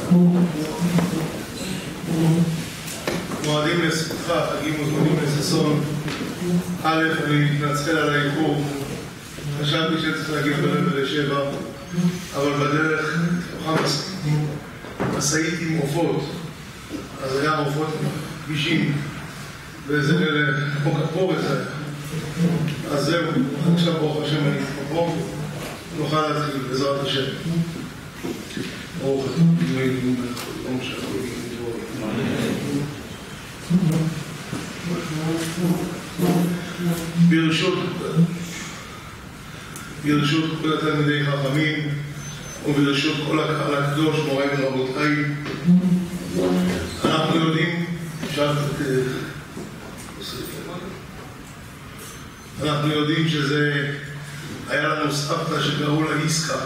מועדים לשמחה, חגים מוזמנים לששון. א', אני מתנצל על האיחור. חשבתי שצריך להגיע ב-7, אבל בדרך תוכל משאית עם עופות. אז היה עופות כבישים, וזה כמו כפורת היה. אז זהו, עכשיו ברוך השם אני פה, נוכל להתחיל בעזרת השם. ברוך ברשות כל התלמידי חכמים וברשות כל הקהל הקדוש, מוריי ורבותיי, אנחנו יודעים, אנחנו יודעים שזה היה לנו סבתא שקראו לה עסקה.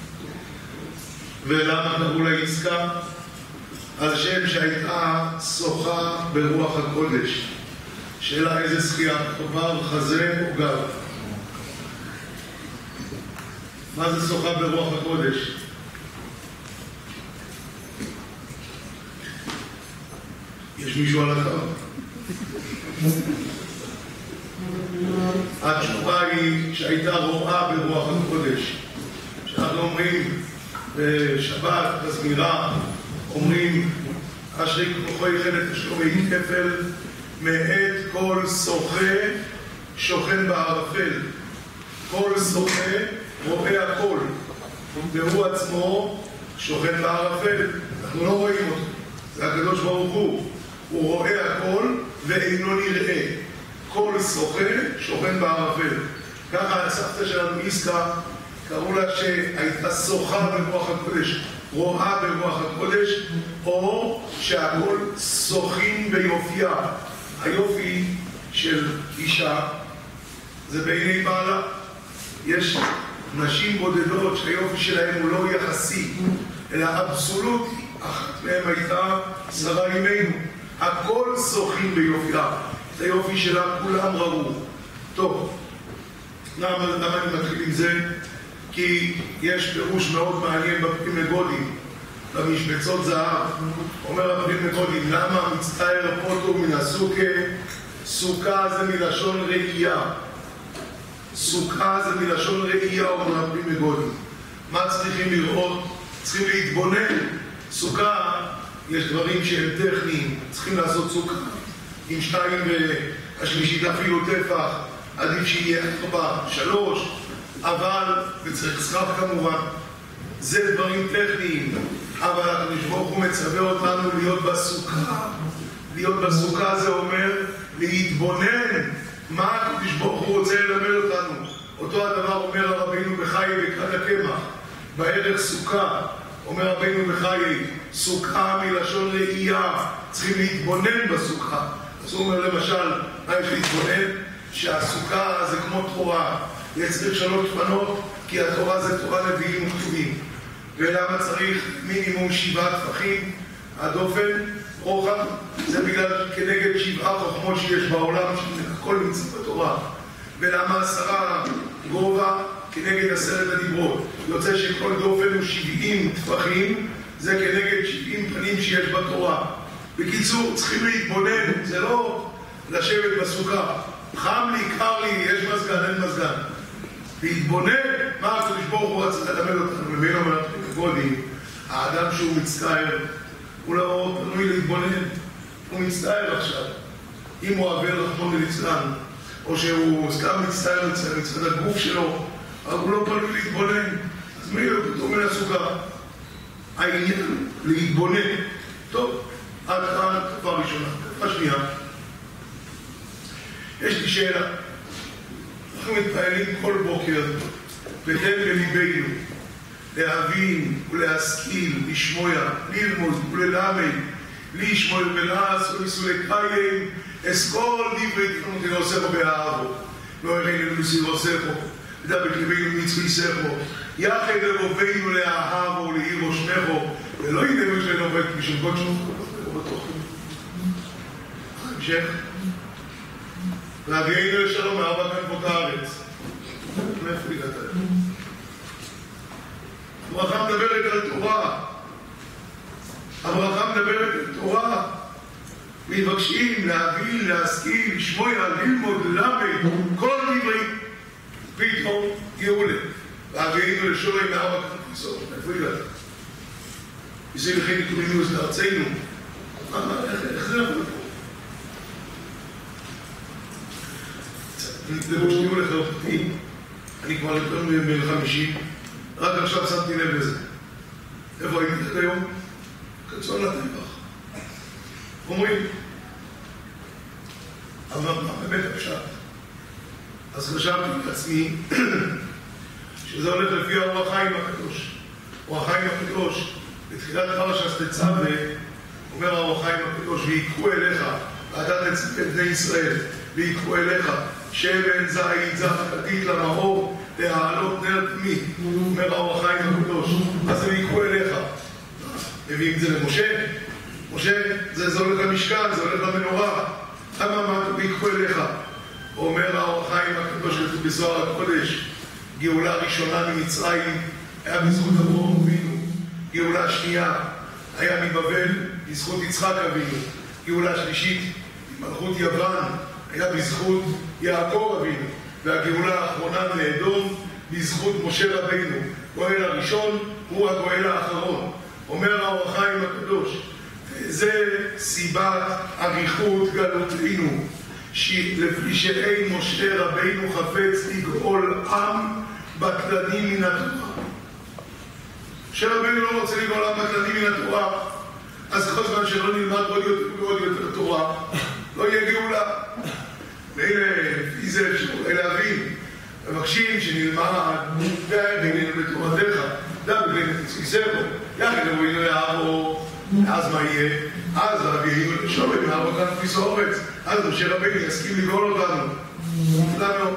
ולמה קראו לה עסקה? על שם שהייתה שוחה ברוח הקודש. שאלה איזה שחייה, חובר, חזה או גב. מה זה שוחה ברוח הקודש? יש מישהו על הקו? התשובה היא שהייתה רואה ברוח הקודש. שאנחנו אומרים בשבת, בזמירה, אומרים אשרי כוחו יחד את שלומי כפל מאת כל שוחה שוכן בערפל. כל שוחה רואה הכל, והוא עצמו שוכן בערפל. אנחנו לא רואים אותו, זה הקדוש ברוך הוא רואה הכל ואינו נראה. כל שוחה שוכן בערפל. ככה הסבתא שלנו עסקה, קראו לה שהייתה שוחה ברוח הקודש, רואה ברוח הקודש, או שהכל שוחים ביופייה. היופי של אישה זה בעיני בעלה. יש נשים בודדות שהיופי שלהם הוא לא יחסי אלא אבסולוטי. אחת מהם הייתה שרה אימנו, הכל שוחים ביופייה. את היופי שלה כולם ראו. טוב, למה אני מתחיל עם זה? כי יש פירוש מאוד מעניין בפנים לגודים, במשבצות זהב. אומר הפנים לגודים, למה מצטער פוטו מן הסוכה? סוכה זה מלשון ראייה. סוכה זה מלשון ראייה, אומר הפנים לגודים. מה צריכים לראות? צריכים להתבונן. סוכה, יש דברים שהם טכניים, צריכים לעשות סוכה עם 2 והשלישית אפילו טפח, עדיף שיהיה 4, 3, אבל, וצריך סחב כמובן, זה דברים טכניים, אבל הקדוש ברוך הוא מצווה אותנו להיות בסוכה. להיות בסוכה זה אומר להתבונן מה הקדוש ברוך הוא רוצה ללמד אותנו. אותו הדבר אומר רבינו בחיי בכד הקמח, בערך סוכה. אומר רבינו בחיי, סוכה מלשון ראייה, צריכים להתבונן בסוכה. אז הוא אומר למשל, מה יש להתבונן? שהסוכה זה כמו תורה. יש צריך 3 פנות, כי התורה זה תורה נביאים וכתובים. ולמה צריך מינימום 7 טפחים? הדופן, רוחב, זה בגלל כנגד 7 חוכמות שיש בעולם, שהכל נמצא בתורה. ולמה 10 גובה? כנגד 10 הדיברות. יוצא שכל דופן הוא 70 טפחים, זה כנגד 70 פנים שיש בתורה. בקיצור, צריכים להתבונן, זה לא לשבת בסוכה. חם לי, קר לי, יש מזגן, אין מזגן. להתבונן, מה הקדוש ברוך הוא רצה ללמד אותנו? מבין אומר, גודים, האדם שהוא מצטער, הוא לא פנוי להתבונן, הוא מצטער עכשיו. אם הוא עבר רחמון וליצלן, או שהוא סתם מצטער מצד הגוף שלו, אבל הוא לא פנוי להתבונן. אז מי לא פתאום מן הסוכה? העניין להתבונן. טוב, עד כאן תקופה ראשונה. תקופה שנייה. יש לי שאלה. אנחנו מתפעלים כל בוקר, ותן בליבנו, להבין ולהשכיל, לשמוע, ללמוד וללמד, לשמוע ולעש ולסולקיים, אסכול דברי תכנות לעושך באהבו. לא הראינו לסירוסךו, ודבק לבינו מצריסךו, יחד לבובינו לאהבו ולעיר ראשמךו, ולא ידענו שנובק בשם קודשו, המשך. להביאנו לשלום מאהבה כנפות הארץ. מאיפה הגעת? הברכה מדברת על תורה. הברכה מדברת על תורה, מבקשים להבין, להשכיל, לשמוע, ללמוד, ללמד, כל דברים. פתאום גאולה. והגאינו לשורי מארבע כניסות. איפה הגעת? יסי לכן נתונים אז לארצנו. איך זה נפל פה? זה ראש ניהול לחרפתי. אני כבר יותר מ-50. רק עכשיו שמתי לב לזה. איפה הייתי את היום? קצון לטבח. אומרים, אבל מה באמת הפשט? אז חשבתי לעצמי שזה הולך לפי האור החיים הקדוש. אור החיים הקדוש, בתחילת פרשת תצווה, אומר האור החיים הקדוש, ויקחו אליך, ואתה תצווה את בני ישראל, ויקחו אליך, שמן זית זך כתית למאור, להעלות נר תמי, אומר האור החיים הקדוש. אז הם ויקחו אליך. מביאים את זה למשה. משה, זה הולך למשכן, זה הולך למנורה. מה ויקחו אליך? אומר האור החיים הקדוש בזוהר הקודש, גאולה ראשונה ממצרים היה בזכות אברהם אבינו, גאולה שנייה היה מבבל בזכות יצחק אבינו, גאולה שלישית מלכות יוון היה בזכות יעקב אבינו, והגאולה האחרונה מאדום בזכות משה רבינו. גואל הראשון הוא הגואל האחרון. אומר האור החיים הקדוש, זה סיבת אריכות גלותנו, לפי שאין משה רבינו חפץ לגאול עם בטלנים מן התורה. משה רבינו לא רוצה לגאול עם בטלנים מן התורה, אז כל זמן שלא נלמד עוד יותר תורה, לא יהיה גאולה. לפי זה אפשר להבין, מבקשים שנלמד ונלמד בתורתך, דם בגלל תציסרו, יחד אמרינו לעבור, אז מה יהיה? אז רבינו לשומר מערבו כאן כפיס האורץ, אז משה רבינו יסכים לגאול אותנו. למה?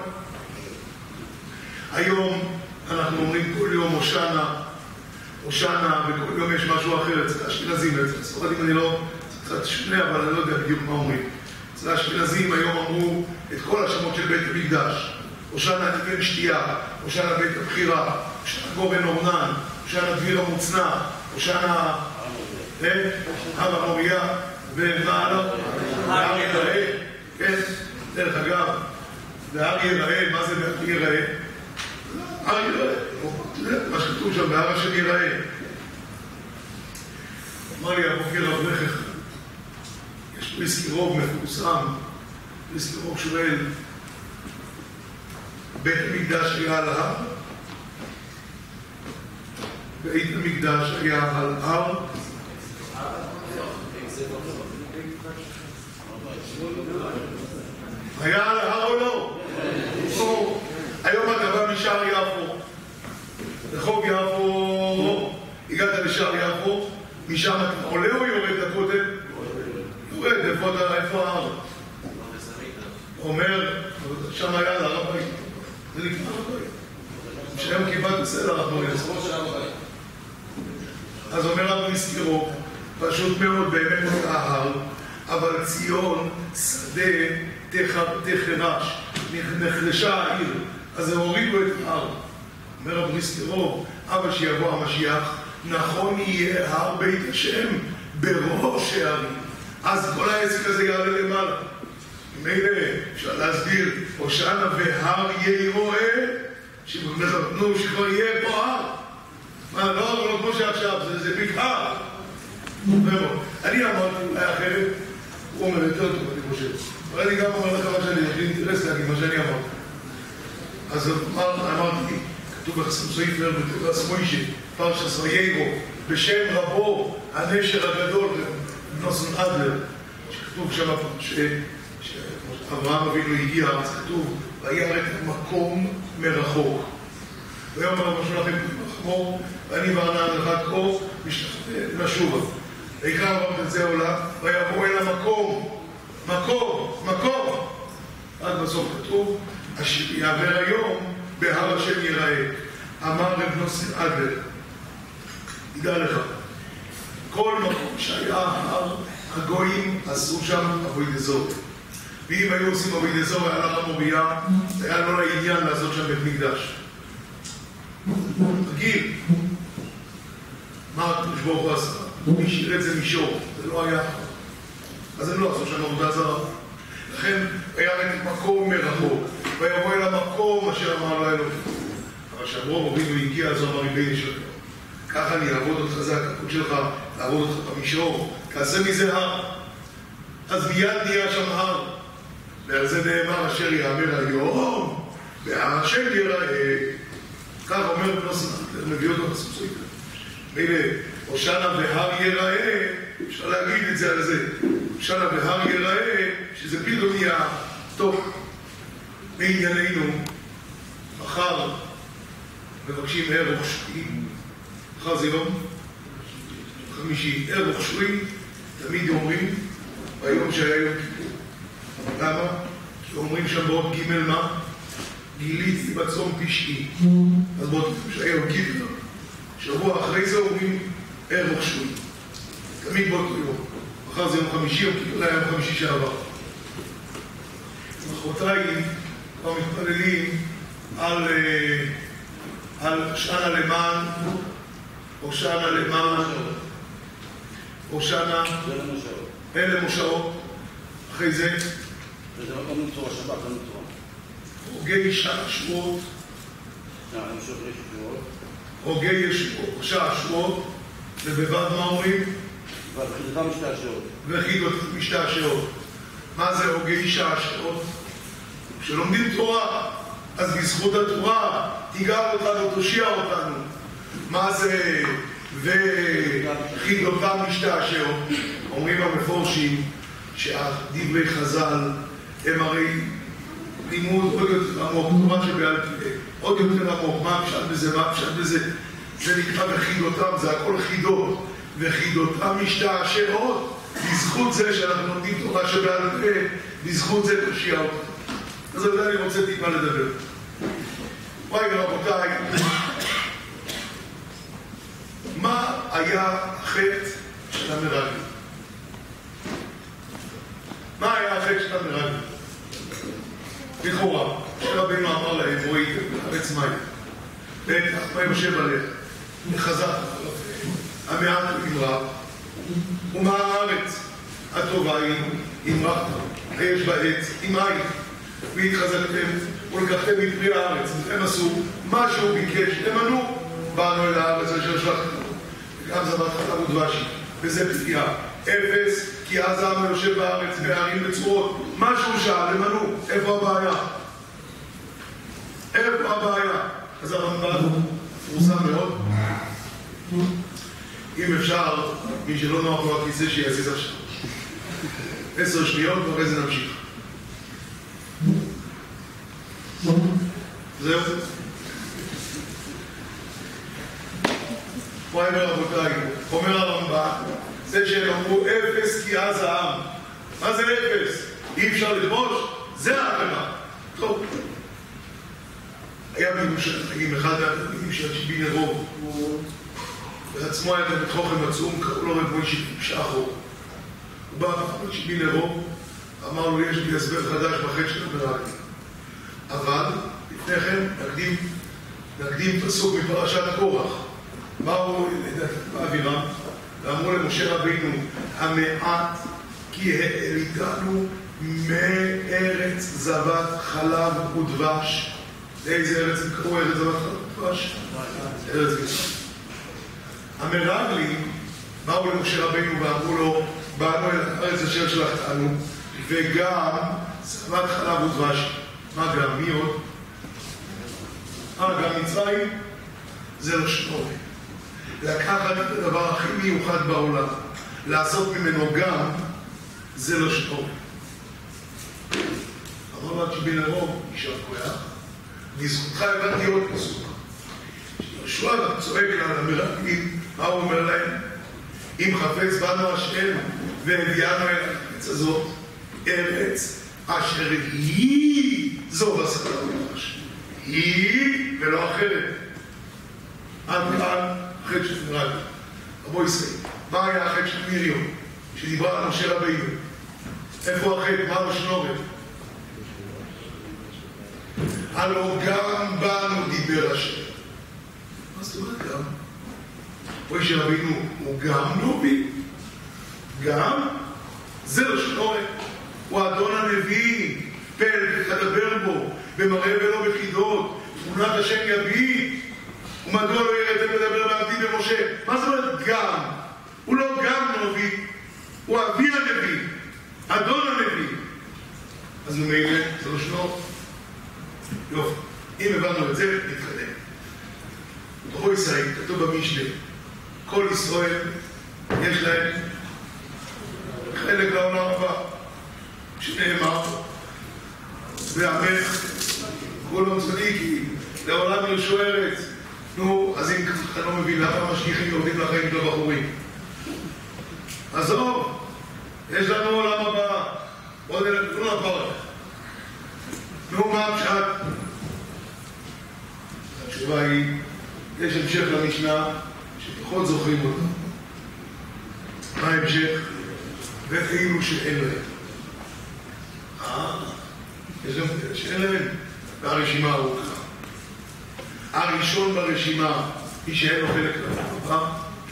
היום אנחנו אומרים כל יום הושענא, וכל יום יש משהו אחר, אצל האשכנזים, אצל הספרדים אני לא, קצת שונה, אבל אני לא יודע בדיוק מה אומרים. אצל האשכנזים היום אמרו את כל השמות של בית המקדש. הושענא תיתן שתייה, הושענא בית הבחירה, הושענא גורן אורנן, הושענא דביר המוצנע, הושענא הר המוריה, ומה לא? והר יראה, כן, דרך אגב, והר יראה, מה זה בהר יראה? הר יראה, מה שכתוב שם, בהר השם יראה. אמר לי הבוקר אברך אחד, יש פריסקירוב מפורסם, פריסקירוב שואל, בית המקדש היה על הר? בית המקדש היה על הר? היה על ההר או לא? היום אתה בא משער יפו, רחוב יפו, הגעת לשער יפו, משם אתה עולה או יורד לכותל? יורד, איפה ההר? אומר, שם היה על הר הבית, זה נקרא הר הבית. שהיום קיבלת בסדר, אנחנו נזכור של הר הבית. אז אומר רב נסקירו, פשוט מאוד באמת ההר, אבל ציון שדה תחרש, נחלשה העיר, אז הם הורידו את ההר. אומר רב נסקירו, אבל שיבוא המשיח, נכון יהיה הר בית השם בראש הערים. אז כל העסק הזה יעלה למעלה. מילא אפשר להסביר, הושענא והר יראה, שנתנו שכבר יהיה פה הר. מה, לא כמו שעכשיו, זה בקעה. אני אמרתי אולי אחרת, הוא אומר יותר טוב, אני חושב. אבל אני גם אומר לך מה שאני, יש לי אינטרס להגיד מה שאני אמרתי. אז אמרתי, כתוב בספר בתורס מוישה, פרשת וייגו, בשם רבו, הנשר הגדול, נוסון אדלר, שכתוב שם שאברהם אבינו הגיע, אז כתוב, וירא את המקום מרחוק. ויאמר רבו שלכם לחמור, ואני וארנן לך קרוב, נשובה. ויקרא רב את זה עולה, ויבוא אל המקום, מקום. עד בסוף כתוב, יעבר היום בהר השם יראה. אמר רב נוסון אדלר, ידע לך, כל מקום שהיה ההר, הגויים עשו שם עבודת זור. ואם היו עושים עבודת זור, היה לך מוריה, היה לא לעניין לעשות שם בית מקדש. רגיל. מה הקדוש ברוך הוא עשה? מי השאיר את זה מישור, זה לא היה. אז הם לא עשו שם עבודה זרה. לכן היה רק מקום מרחוק, ויבוא אל המקום אשר אמר לו אלוהים. אבל שאברהם אבינו הגיע, אז הוא אמר ריבונו של עולם, ככה אני אעבוד אותך, זה הכבוד שלך, לעבוד אותך במישור, תעשה מזה הר. אז מיד נהיה שם הר. ועל זה נאמר אשר יאמר היום, והר השם ייראה. כך אומר בנוסח, מביא אותו בספסוי. מילא, הושענא והר ייראה, אפשר להגיד את זה על זה. הושענא והר ייראה, שזה פתאום נהיה טוב. בענייננו, מחר מבקשים ערוך שביעי, מחר זה יום חמישי, ערוך שביעי, תמיד אומרים ביום שהיה יום כיפור. למה? כי אומרים שם בעוד ג' מה? גיליתי בצום פשעי. אז בעוד שהיה יום כיפור, שבוע אחרי זה אומרים ערוך שביעי. תמיד באותו יום. מחר זה יום חמישי, יום כיפור היה יום חמישי שעבר. מחרתיים כבר מתפללים על הושענא למען, הושענא למען, הושענא אלה מושעות. אחרי זה הוגי שבועות, הוגי שבועות, ובבד מה אומרים? וחידות משתעשעות. מה זה הוגי שבועות? כשלומדים תורה, אז בזכות התורה תיגע אותנו, תושיע אותנו. מה זה וחידותם משתעשעות? אומרים המפורשים שהדברי חז"ל הם הרי לימוד עוד יותר עמוק, תורה שבעל פה, עוד יותר עמוק. מה פשט בזה, מה פשט בזה? זה נקרא וחידותם, זה הכל חידות. וחידותם משתעשעות, בזכות זה שאנחנו לומדים תורה שבעל פה, בזכות זה תושיע אותנו. אז על זה אני רוצה טיפה לדבר. וואי ורבותיי, מה היה החטא של המרגלים? מה היה החטא של המרגלים? לכאורה, שרבנו אמר להם, ראיתם, ארץ מים, בטח, מה יושב עליך? וחזק, המעט נמרח, ומה הארץ? הטובה היא, נמרח, היש בעץ, עם מים. והתחזקתם ולקחתם מפרי הארץ, הם עשו מה שהוא ביקש, הם ענו, באנו אל הארץ אשר שלחתם, וגם זבת חלב ודבש, וזה פתיעה, אפס, כי אז העם היושב בארץ בערים בצורות, מה שהוא שאל, הם ענו, איפה הבעיה? איפה הבעיה? אז הרמב"ן פורסם מאוד, אם אפשר, מי שלא נוח לו הכיסא שיעזיז עכשיו 10 שניות ואחרי זה נמשיך. זהו. וואי ורבותיי, אומר הרמב"ן, זה שהם אמרו אפס כי אז העם. מה זה אפס? אי אפשר לכבוש? זה העבירה. טוב. היה בירושלים אחד מהתלמידים של שיבין הרוב. בעצמו היה גם את חוכם עצום, קראו לו רב מוישה שחר. הוא בא שיבין הרוב, אמר לו, יש לי הסבר חדש בחטא של המרגלים. אבל לפני כן נקדים פסוק מפרשת קורח. באו באווירם ואמרו למשה רבינו, המעט כי העליתנו מארץ זבת חלב ודבש. לאיזה ארץ הם קראו ארץ זבת חלב ודבש? ארץ מצרים. המרגלים באו למשה רבינו ואמרו לו, באנו אל הארץ אשר שלחתנו, וגם זבת חלב ודבש. מה גם? מי עוד? גם מצרים? זה לא שנורי. לקחת את הדבר הכי מיוחד בעולם, לעשות ממנו גם, זה לא שנורי. אמר לו שיבין הרוב, יישר כוח, בזכותך הבנתי עוד פסוק. יהושע צועק על המרגלים, מה הוא אומר להם? אם חפץ בנו השם והביאנו אל הארץ הזאת, ארץ אשר היא זו בסדר ממש. היא ולא אחרת. עד כאן החטא של מרגלים. רבו ישראל, מה היה החטא של מרים שדיברה על משה רבינו? איפה החטא? מה המשמעות? הלא גם בנו דיבר השם. מה זאת אומרת גם? מוישה רבינו הוא גם נביא, גם זה לשנורק, הוא האדון הנביא, פל ותדבר בו, במראה ולא בחידות, תמונת השם יביא, ומדוע לא ירד לדבר בעבדי במשה? מה זאת אומרת גם? הוא לא גם נביא, הוא אבי הנביא, אדון הנביא. אז ממילא זה לשנורק. יופי, אם הבנו את זה, נתקדם. בתוכו ישראל, כתוב במשנה, כל ישראל יש להם חלק לעולם הבא, שנאמר, ועמך כולם צדיקים, לעולם ירשו ארץ. נו, אז אם אתה לא מבין למה משגיחים יורדים לחיים של הבחורים. עזוב, יש לנו עולם הבא, עוד נלכו לפרק. נו, מה הפשט? התשובה היא, יש המשך למשנה שפחות זוכרים אותה. מה ההמשך? ואילו שאין להם. יש גם שאין להם. והרשימה ארוכה. הראשון ברשימה, מי שאין לו חלק לבא,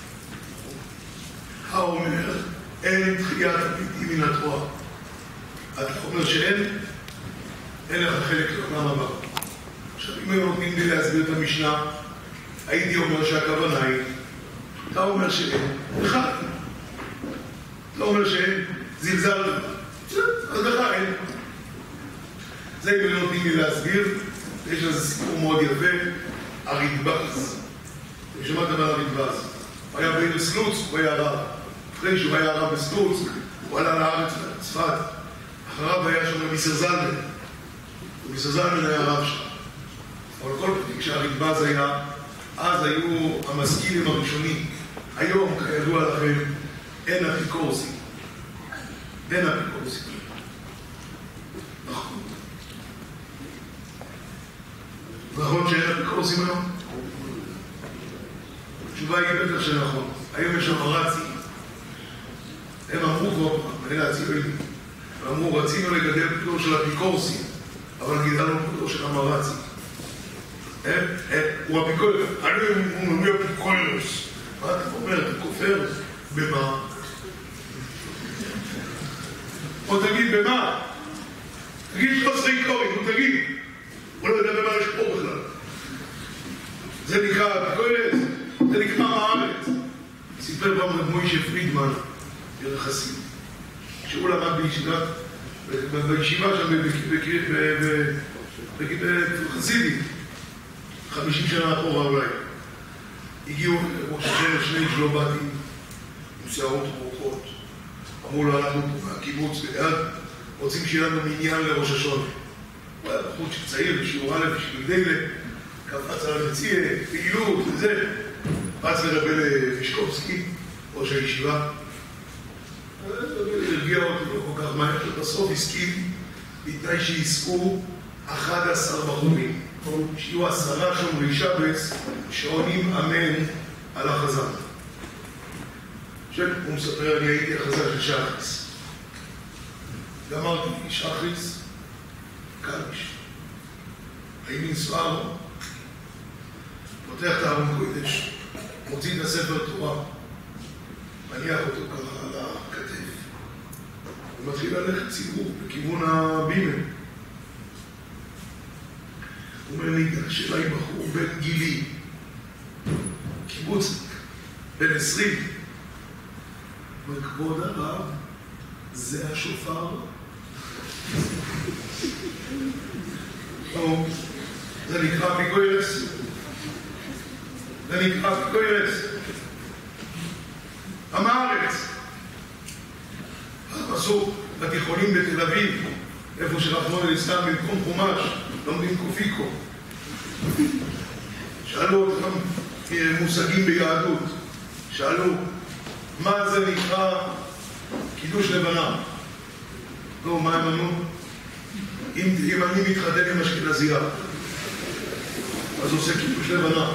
האומר, אין תחיית הפליטים מן התורה. אתה אומר שאין, אין לך חלק לעולם הבא. עכשיו, אם היו נותנים לי להסביר את המשנה, הייתי אומר שהכוונה היא, אתה אומר שאין, אחד. אתה אומר שאין, זלזל לך. אז לך אין. זה אם היו נותנים לי להסביר, יש לזה סיפור מאוד יפה, הרדב"ז. אני שמעתם על הרדב"ז. הוא היה בן סלוץ, הוא היה רב. אחרי שהוא היה רב בסלוץ, הוא עלה לארץ, צפת. אחריו היה שם מיסר זלמן. ומיסר זלמן היה רב שם. אבל כל פעם, כשהרדב"ז היה, אז היו המשכילים הראשונים. היום, כידוע לכם, אין אפיקורסים. אין אפיקורסים. נכון. נכון שאין אפיקורסים היום? התשובה היא בטח שנכון. היום יש אמרצי. הם אמרו כבר, אני להציל לי. אמרו, רצינו לגדל פטור של אפיקורסים, אבל גידלנו פטור של אמרצי. הוא אפיקורס. הוא אומר אפיקורס. מה אתה אומר? אתה כופר? במה? או תגיד במה? תגיד 13 קוראים, הוא תגיד. הוא לא יודע במה יש פה בכלל. זה נקרא אפיקורס, זה נקרא הארץ. סיפר פעם רב מוישה פרידמן, יחסים. כשהוא למד בישיבה שם בחסידית, 50 שנה אחורה אולי. הגיעו ראש השנה שני ג'לובטים עם שערות רוחות. אמרו לו, אנחנו מהקיבוץ ליד, רוצים שיהיה לנו מניין לראש השונה. הוא היה בחוץ צעיר בשיעור א' בשביל דלה, קפץ על המציע, פעילות וזה. רץ לרבי למשקובסקי, ראש הישיבה. הרגיע אותו לא כל כך מהר, ובסוף הסכים בתנאי שיסעו 11 בחורים. שיהיו 10 שומרי שבץ שעונים אמן על החזן. הוא מספר, אני הייתי החזן של שחריס. גמרתי, שחריס, קלש. הייתי נסוער, פותח את הארון קודש, מוציא את הספר תורה, מניח אותו ככה על הכתף, ומתחיל ללכת ציבור בכיוון הבימן. הוא אומר, ניגש אליי בחור בן גילי, קיבוצניק, בן 20. וכבוד הרב, זה השופר. זה נקרא אפיקורס. זה נקרא אפיקורס. עם הארץ. הפסוק בתיכונים בתל אביב, איפה שרחמון אליסלאם במקום חומש, לומדים קופיקו. שאלו אותם מושגים ביהדות. שאלו, מה זה נקרא קידוש לבנה? לא, מה הם ענו? אם אני מתחתן עם אשכנזייה, אז עושה קידוש לבנה.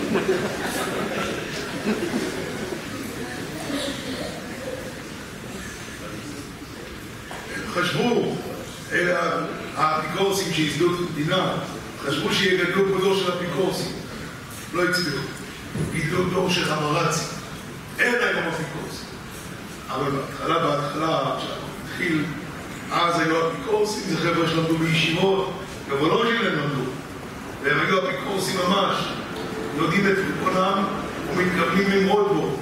חשבו, אלה האפיקורסים שיסדו את המדינה, חשבו שיגדלו כבודו של אפיקורסים. לא הצליחו. גידלו דור של חמרצי. אין להם אפיקורסים. אבל בהתחלה, כשאנחנו התחיל, אז היו אפיקורסים, זה חבר'ה שלמדו בישיבות, גבולוגים הם למדו. והם היו אפיקורסים ממש, יודעים את ריקונם ומתכוונים ללמוד בו.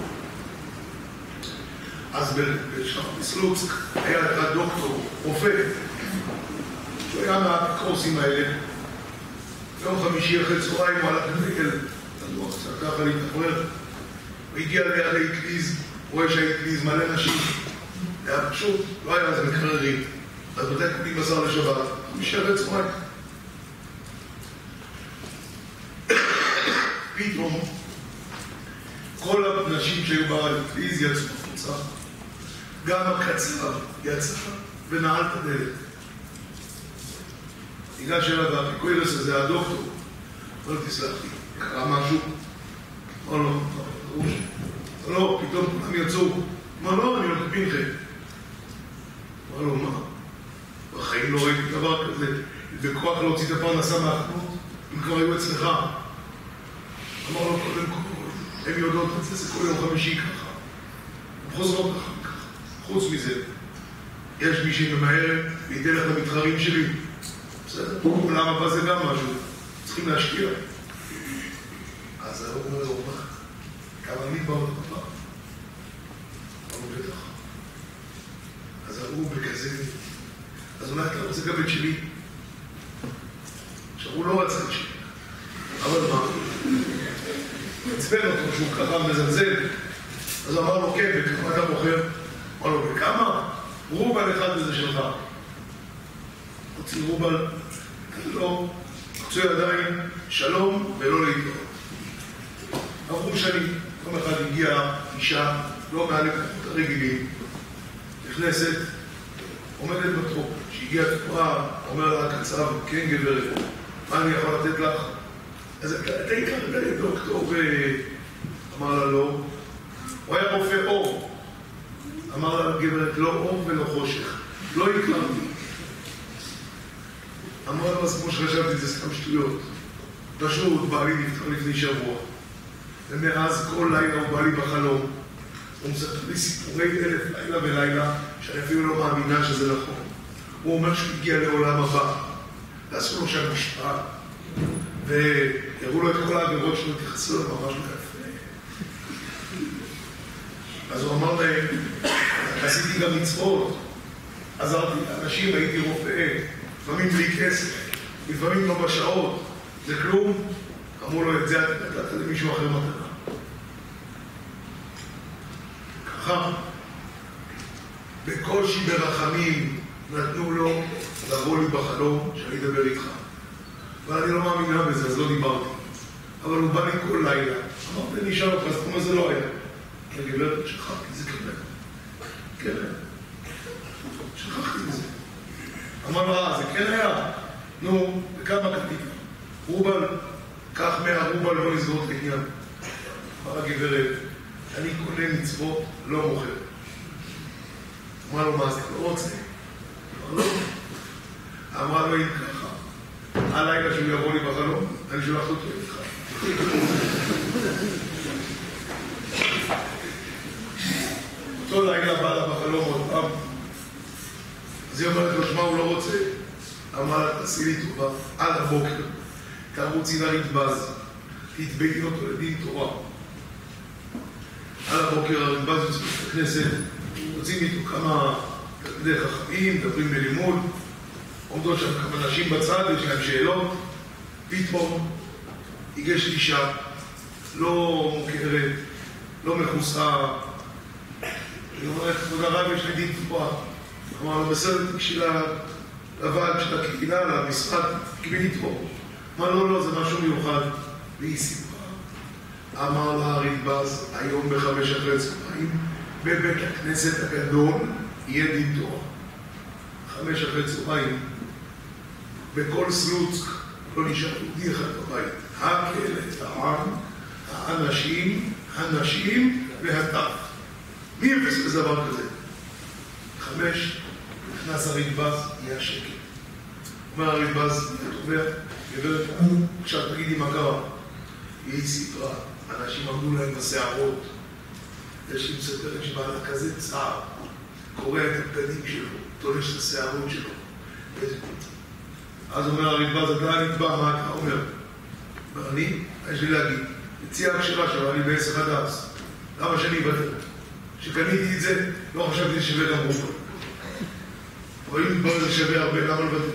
אז בסלוצק היה אחד דוקטור, רופא, שהוא היה מהאפיקורסים האלה. יום חמישי אחרי צהריים הוא הלך לרגל, תנוח קצת ככה להתעורר, והגיע ליד האטליז, רואה שהאטליז מלא נשים. זה היה פשוט, לא היה איזה מקררים. אז בדק אותי בשר לשבת, חמישי אחרי צהריים. פתאום, כל הנשים שהיו באטליז יצאו החוצה, גם הקצר יצא ונעל את הדלת. ניגש אליו והאפיקורס הזה, הדוקטור, לא תסלח לי, קרה משהו? אמר לו, לא, פתאום כולם יצאו. אמר לו, אני הולך פינכם. אמר לו, מה? בחיים לא ראיתי דבר כזה, בכוח להוציא את הפרנסה מהחנות, הם כבר היו אצלך. אמר לו, קודם כל, הם יודעות את זה כל יום חמישי ככה. הם חוזרות ככה. חוץ מזה, יש מי שממהר וייתן לך למתחרים שלי. בסדר? עולם הבא זה גם משהו. צריכים להשקיע. אז הוא אומר לו, מה? כמה אני כבר בפפה? אמרו בטח. אז הוא בכזה... אז אולי אתה רוצה גם את שלי. עכשיו, הוא לא רצה את שלי. אבל מה? הצבן אותו שהוא ככה מזלזל. אז הוא אמר לו, כן, בכמה אתה מוכר? אמר לו, בכמה? רובל אחד בזה שלך. הוציא רובל, לא, חצוי ידיים, שלום ולא להתראות. עברו שנים, יום אחד הגיעה אישה, לא מעל לקוחות הרגילים, נכנסת, עומדת בתור, שהגיעה תקועה, אומר לה הקצב, כן גברת, מה אני יכול לתת לך? אז אתה הכרת דוקטור, אמר לה לא, הוא היה רופא אור, אמר לה גברת, לא אור ולא חושך, לא הכרתי. אמר לו, אז כמו שחשבתי, זה סתם שטויות. פשוט בעלי נפטר לפני שבוע. ומאז כל לילה הוא בא לי בחלום. הוא מספר לי סיפורי 1000 לילה ולילה, שאני אפילו לא מאמינה שזה נכון. הוא אומר שהוא הגיע לעולם הבא. ועשו לו שם משפט. ויראו לו את כל העבירות שלו, התייחסו לו ממש יפה. אז הוא אמר להם, עשיתי גם מצוות. עזרתי לאנשים, הייתי רופא. לפעמים בלי כסף, לפעמים לא בשעות, זה כלום. אמרו לו, את זה אתה נתת למישהו אחר מתנה. ככה, בקושי ברחמים נתנו לו לבוא לי בחלום שאני אדבר איתך. ואני לא מאמינה בזה, אז לא דיברתי. אבל הוא בא לי כל לילה. אמרתי, אני אשאל אותך, אז כמו זה לא היה. הגברת, שכחתי, זה כנראה. כן, שכחתי מזה. אמר לו, זה כן היה? נו, וכמה קדימה? רובל, קח 100 רובל, לא לסגור את העניין. אמר הגברת, אני קונה מצוות, לא מוכר. אמר לו, מה זה? לא רוצה. אמר לו, אמרה לו, אם ככה, הלילה שהוא יבוא לי בחלום, אני שולח אותו איתך. אותו לילה בא לה בחלום עוד פעם. אז היא אומרת לו, שמה הוא לא רוצה? אמרה לה, תעשי לי טובה, עד הבוקר, תרוצי לרדב"ז, תתבעי אותו לדין תורה. על הבוקר הרדב"ז יוצאים לכנסת, יוצאים איתו כמה תלמידי חכמים, מדברים בלימוד, עומדות שם כמה נשים בצד, יש להם שאלות, פתאום היגש אישה, לא מוכרת, לא מכוסה, היא אומרת, כבוד הרב, יש לי דין תורה. אמר לו, בסדר, תקשי לוועד של הקהילה, למשרד, תקבילי פה. אמר לו, לא, זה משהו מיוחד. והיא סיפרה. אמר לה הרדב"ז, היום ב5 אחרי צהריים, בבית הכנסת הגדול יהיה דין תורה. 5 אחרי צהריים, בכל סלוצק, לא נשאר יהודי אחד בבית. הקהלת, העם, האנשים, הנשים והטף. מי אפס בזה דבר כזה? 5, נכנס הרדב"ז, יהיה שקט. אומר הרדב"ז, תובע, גברת, עכשיו תגידי מה קרה. היא סיפרה, אנשים עמדו להם בסערות. יש לי מספרת שבא לה כזה צער, קורא את הפנים שלו, תולש את הסערות שלו. אז אומר הרדב"ז, אתה נתבע, מה אתה אומר? ואני, יש לי להגיד, הציע הקשרה שלו, אני בעסק הדס. למה שאני אבטל? כשקניתי את זה, לא חשבתי שווה גם רוב. אבל אם מתברר זה שווה הרבה, למה לבטל?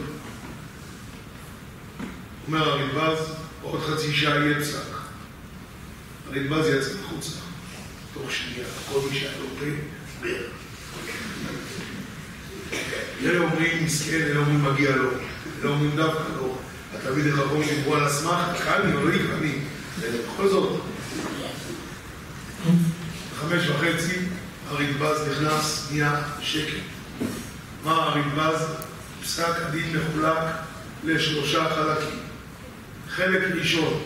אומר הרדב"ז, עוד חצי שעה יהיה פסק. הרדב"ז יצא החוצה. תוך שנייה, כל מי שהיה לו אומר, אלה אומרים מסכן, אלה אומרים מגיע לו, אלה אומרים דווקא לו. התלמיד החכמים דיברו על הסמך, קל לי או לא יקרני. בכל זאת, 5:30, הרדב"ז נכנס, נהיה שקט. מה הרדב"ז? פסק הדין מחולק לשלושה חלקים. חלק ראשון,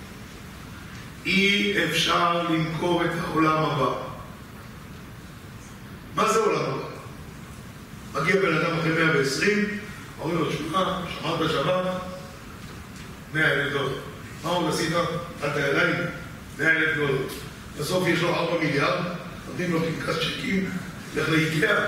אי אפשר למכור את העולם הבא. מה זה עולם הבא? מגיע בן אדם אחרי 120, אומרים לו, שמעת שבת? 100,000 דולר. מה עוד עשית? אתה ידיים? 100,000 דולר. בסוף יש לו 4 מיליארד, נותנים לו פנקס צ'קים, לך לאיקאה.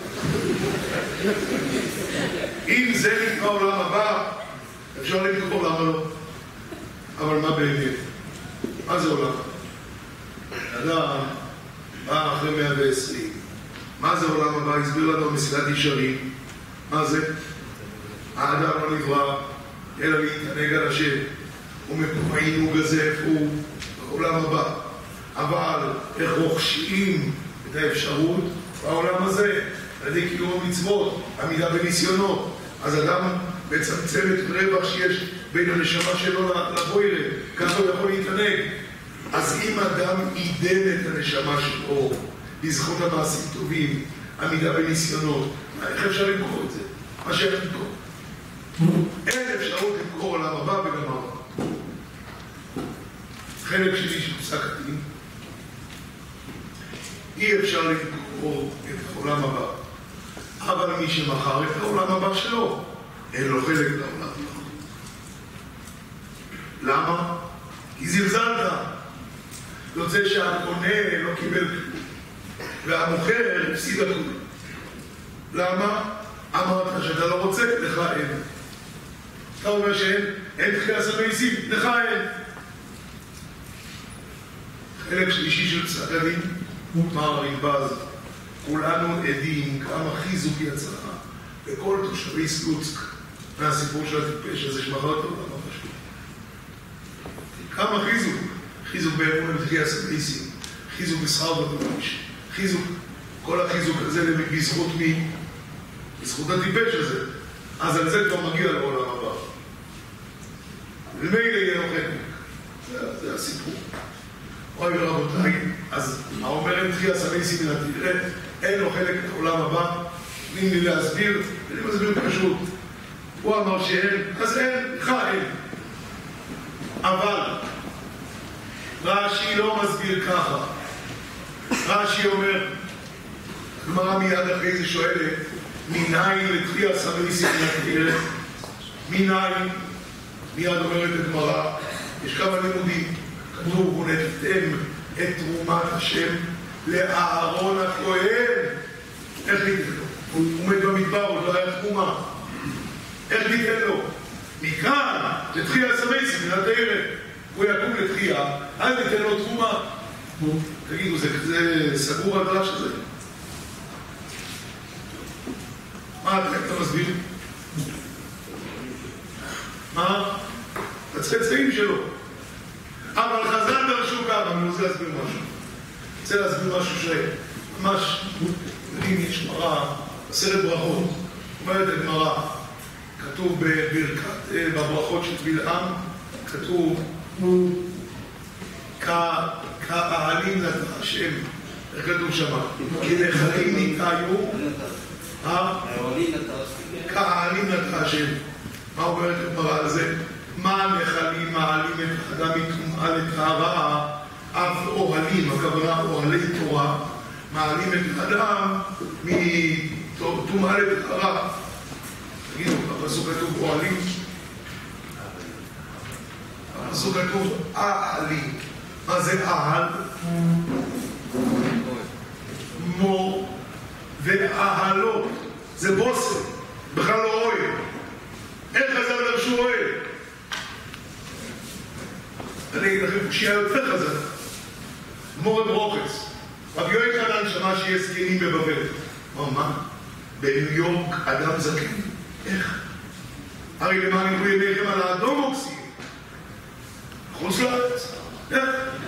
אם זה נקרא עולם הבא, אפשר למכור, למה לא? אבל מה באמת? מה זה עולם? אדם בא אחרי 120. מה זה עולם הבא? הסביר לנו מסילת ישרים. מה זה? האדם לא נברא, אלא להתענג על השם. הוא מקומעים, הוא גזף, הוא בעולם הבא. אבל איך רוכשים את האפשרות בעולם הזה? על ידי קיום המצוות, עמידה בניסיונות. אז אדם מצמצם את רווח שיש בין הנשמה שלו לבוירה, ככה הוא יכול להתענג. אז אם אדם עידן את הנשמה שלו לזכות המעשים טובים, עמידה בניסיונות, איך אפשר למכור את זה? מה שאין למכור. אין אפשרות למכור עולם הבא וגם הבא. חלק שלי של פסק הדין, אי אפשר למכור את העולם הבא. אבל מי שמכר את העולם הבא שלו, אין לו חלק לעולם הבא. למה? כי זלזלת. יוצא שהקונה לא קיבל כלום, והמוכר הפסיד הכול. למה? אמרת שאתה לא רוצה, לך אין. אתה אומר שאין תחייה סמייסים, לך אין. חלק שלישי של פסק הדין, מה הרדב"ז? כולנו עדים כמה חיזוק יצא בכל תושבי סלוצק מהסיפור של הטיפש הזה שמכר את העולם הבא שלו. כמה חיזוק? חיזוק באמון לתחייה סמייסים, חיזוק בשכר ובראש, חיזוק, כל החיזוק הזה בזכות מי? בזכות הטיפש הזה. אז על זה כבר מגיע לעולם הבא. ומילא יהיה לו חלק. זה הסיפור. אוי רבותיי, אז האומר אין תחייה סמייסים מן התראה, אין לו חלק לעולם הבא. תנים לי להסביר, אני מסביר פשוט. הוא אמר שאין, אז אין, לך אין. אבל רש"י לא מסביר ככה. רש"י אומר, הגמרא מיד אחרי זה שואלת, מניין לתחייה סמייסים מן התראה? מניין? מיד אומרת הגמרא, יש כמה לימודים. כתוב, ונתתם את תרומת השם לאהרון הכהן. איך ניתן לו? הוא עומד במדבר, עוד לא היה תרומה. איך ניתן לו? מכאן, לתחייה סמייסים מן התראה. הוא יקום לתחייה, אז ניתן לו תרומה. תגידו, זה סגור הדרש הזה? מה אתה מסביר? מה? הצאצאים שלו. אבל חז"ל דרשו כמה, אני רוצה להסביר משהו. רוצה להסביר משהו שממש, אם יש גמרא, 10 ברכות, אומרת הגמרא, כתוב בברכות של בלעם, כתוב, כעלים נתן השם, איך כתוב שם? כי נחלים ניתאיו, כעלים נתן השם. מה אומרת הגמרא על זה? מה נחלים מעלים את האדם מטומאה לטהרה, אף אוהלים, הכוונה אוהלי תורה, מעלים את האדם מטומאה לטהרה. תגידו, הפסוק כתוב אוהלים? הפסוק כתוב אהלים. מה זה אהל? מור ואהלות. זה בוסר, בכלל לא אוהל. איך חזר דרשו אוהל? אני אגיד לכם שיהיה יותר חזר. מור ברוקס. רבי יואל חנן שמע שיש זקנים בבבל. מה? בניו יורק אדם זקן? איך? הרי למען יבוא ימיכם על האדום אוקסים. חוץ לארץ. איך?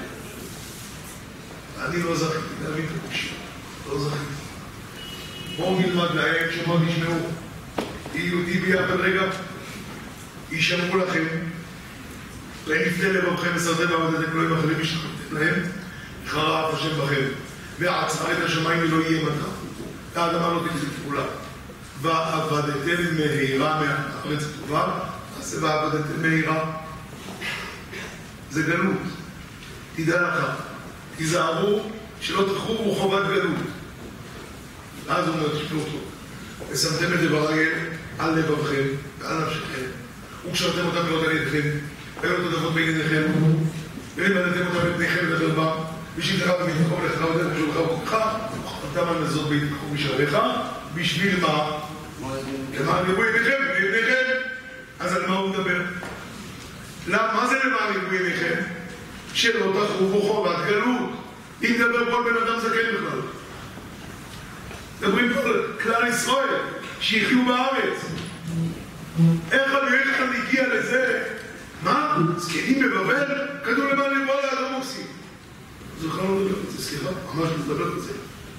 אני לא זכיתי להבין את הקושי. לא זכיתי. בואו נלמד להם שמה תשמעו. יהודי ביחד רגע. ישמרו לכם. ונפתה לבבכם וסרתם ועבדתם אלוהים אחרים ושכבתם להם. חרף השם בכם. ועצר את השמיים ולא יהיה מטר. האדמה לא תקזיק פעולה. ועבדתם מהירה מהארץ הטובה. אז ועבדתם מהירה. זה גלות. תדע לך. תיזהרו שלא תחורו חובת גלות. אז הוא אומר, תשמעו אותו. ושמתם את דבריי על לבבכם ועל נפשכם. וקשרתם אותם מאוד על ידכם. והיו אותו דבות בין ידיכם. ולימדתם אותם לפניכם לדבר בה. ושבתך ומתקום לך ודרך בשולך וכוחך. וחרתם על נזות ביתך ומשעריך. בשביל מה? למען יבוא ידיכם וידיכם. אז על מה הוא מדבר? מה זה למען יבוא ידיכם? שלא תחובו חובת גלות. אם מדבר כל בן אדם זקן בכלל. מדברים פה כלל ישראל, שיחיו בארץ. איך המיוחד הגיע לזה? מה? זקנים בבבל? כתוב למען יבוא לאדם אוקסים. אז הוא לא מדבר את זה, סליחה, ממש מדבר את זה.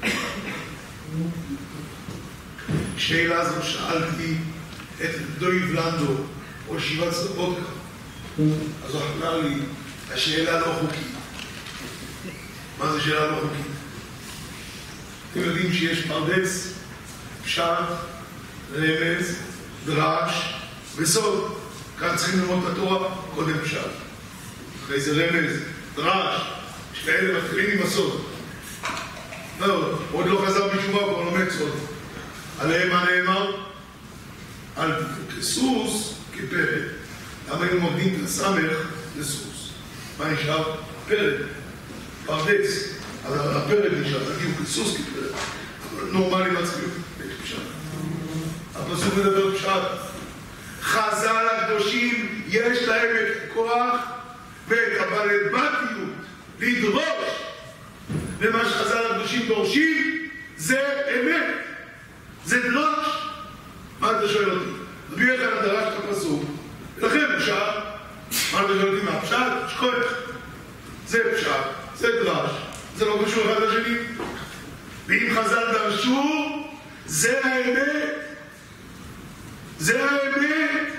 שאלה זו שאלתי את דויב לנדו, או שיבת סבודקה. אז הוא אמר לי, השאלה לא חוקית. מה זה שאלה לא חוקית? אתם יודעים שיש פרדס, פשט, רמז, דרש וסוד. כאן צריכים ללמוד את התורה, קודם פשט. אחרי זה רמז, דרש, שכאלה מתחילים עם הסוד. לא, עוד לא חזר בתשובה, הוא לומד סוד. עליהם מה נאמר? על כסוס כפרד. למה היינו מגדים את הסמך לסוס? מה נשאר? פרד. פרדס. אז הפרד נשאר, תגיעו כסוס כפרד. אבל נורמלי מצביעו. פשט. הפסוק מדבר פשט. חז"ל הקדושים יש להם את הכוח ואת הבעלתיות לדרוש. ומה שחז"ל הקדושים דורשים זה אמת. זה דרוש. מה אתה שואל אותי? רבי איך אני דרש את הפסוק? לכן פשט. מה אתה שואל אותי מה? פשט? שכוח. זה פשט, זה דרש. זה לא קשור אחד לשני. ואם חז"ל דרשו, זה האמת. זה האמת.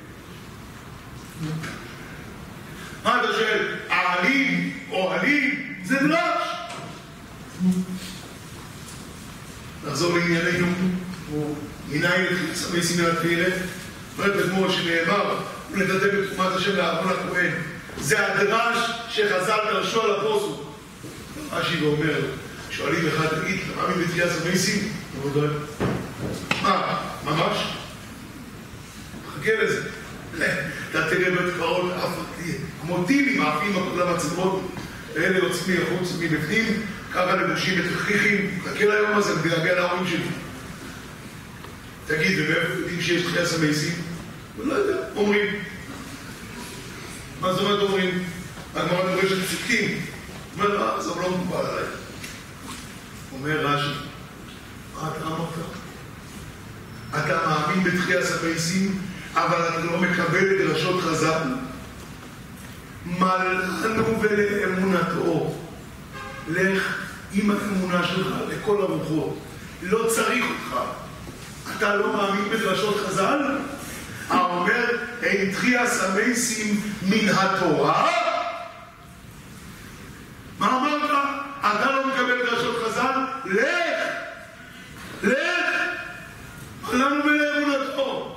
מה אתה שואל? העלים, אוהלים, זה דרש. נחזור לענייננו. מנין התחיל סמי סימן התפילה? אומרת כמו שנאמר, ולנתתם את תחומת השם לאהרון הכהן. זה הדרש שחז"ל דרשו על הפוסוק. רש"י ואומר, שואלים אחד, תגיד, אתה מאמין בתחיית סמייסים? מה? ממש? חכה לזה. אתה תראה בתקרות אף כמו טילים, עפים למצבות, ואלה יוצאים מחוץ מבפנים, ככה לבושים ותכריכים, חכה ליום הזה, בדאגה להורים שלי. תגיד, ומאיפה יודעים שיש תחיית סמייסים? ולא יודע, אומרים. מה זאת אומרת אומרים? הגמרא דורשת פסוקים. אומר, זה לא מקובל עליי. אומר רש"י, מה אתה אמרת? אתה מאמין בתחיית סמייסים, אבל אתה לא מקבל את דרשות חז"ל. מה לנו ולאמונתו? לך עם האמונה שלך לכל הרוחות. לא צריך אותך. אתה לא מאמין בדרשות חז"ל? האומר, אין תחיית סמייסים מן התורה? מה אמרת? אתה לא מקבל דרשות חז"ל? לך! לך! לנו ולאמונתו.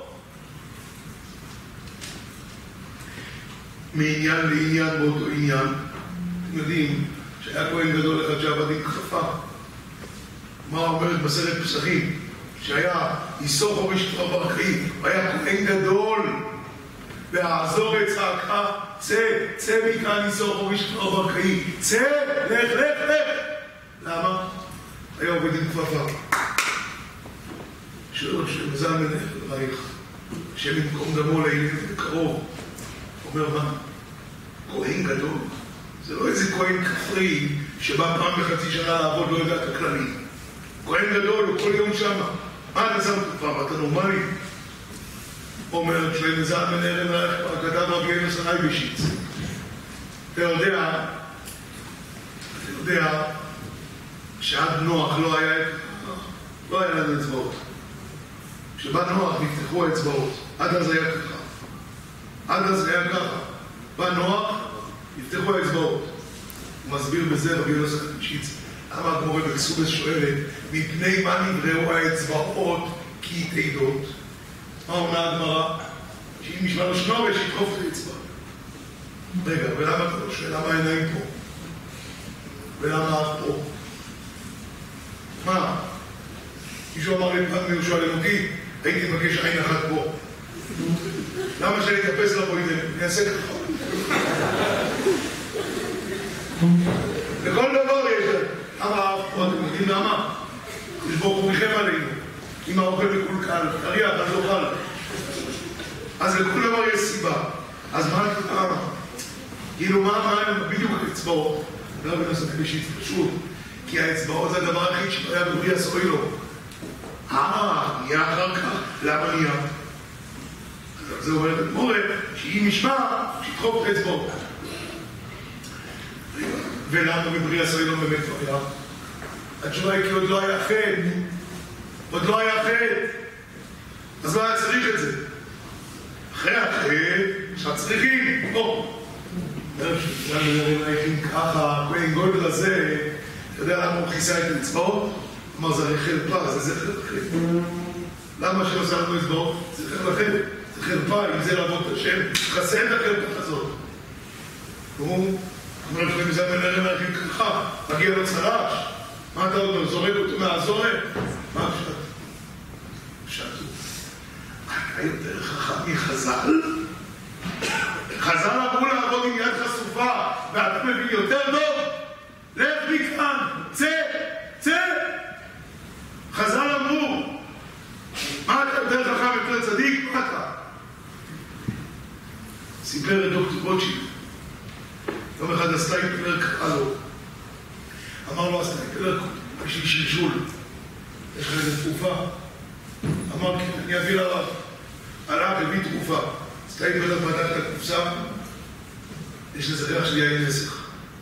מעניין לעניין באותו עניין. אתם יודעים שהיה כהן גדול אחד שעבד עם כפפה. מה אומרת בסרט פסחים? שהיה איסור חורש כבר ברקעים, היה כהן גדול, והעזור את צעקה צא מכאן ניסור חוריש כבר ברקאי, צא, לך. למה? היה עובד עם כפפה. שמזל מלך רייך, השם במקום דמו לעילים בקרוב, אומר מה? כהן גדול. זה לא איזה כהן כפרי שבא פעם בחצי שנה לעבוד, לא יודע את הכללים. כהן גדול, הוא כל יום שמה. מה אתה שם כפפה? אתה נורמלי? אומר, שלמזל מנהרן רייך, כתב רבי ינוס הרייבשיץ. אתה יודע שעד נוח לא היה לנו אצבעות. כשבא נוח נפתחו האצבעות. עד אז היה ככה. בא נוח, נפתחו האצבעות. הוא מסביר בזה רבי ינוס הרייבשיץ. למה הגמרא בכסובס שואלת, מפני מה נבראו האצבעות כי תעידות? מה עונה הגמרא? שאם נשמע לו שנורש, ידחוף את האצבע. רגע, ולמה אתה לא שואל? למה העיניים פה? ולמה אף פה? מה? מישהו אמר לי פעם מישהו על אלוקי, הייתי מבקש עין אחת פה. למה שאני אתאפס לבוידם? אני אעשה ככה. לכל דבר יש להם. למה אף פה? אתם יודעים למה? יש בו חוריכם עלינו. אם האוכל מקולקל, תריח, אז לא חל. אז לכל דבר יש סיבה. אז מה? כאילו מה בדיוק האצבעות? לא בנוסף בשיט, פשוט. כי האצבעות זה הדבר הכי שהיה בבריאה סוילו. נהיה אחר כך. למה נהיה? זה אומר מורה, שאם נשמע, שתחוף את האצבעות. ולמה בבריאה סוילו באמת לא היה? התשובה היא כי עוד לא היה חד. אז לא היה צריך את זה. אחרי החד, עכשיו צריכים. גם אם ככה, כהן גודל הזה, אתה יודע למה הוא כיסה את האצבעות? אמר, זה הרי חרפה, זה זכר לחד. למה שלא עשה לנו אצבעות? זכר לחד. זה חרפה, אם זה לעבוד את השם, תחסה את החרפה הזאת. הוא אומר לכם, זה מנהל מלכים ככה, מגיע לו צרש. מה אתה עוד זורק אותו מהזורק? מה אפשר? אתה יותר חכם מחז"ל? חז"ל אמרו לעבוד עם יד חשופה, ואתה מבין יותר טוב? לך מכאן, צא! חז"ל אמרו, מה אתה יותר חכם, יותר צדיק? מה אתה? סיפר את דוקטור רוטשילד. יום אחד הסטייפלר קרא לו. אמר לו הסטייפלר, יש לי שלשול. יש לך איזה תרופה? אמר, אני אביא לרב. הלך, הביא תרופה. סטייפלר פתח את הקופסה, יש לזה ריח של יין נסך.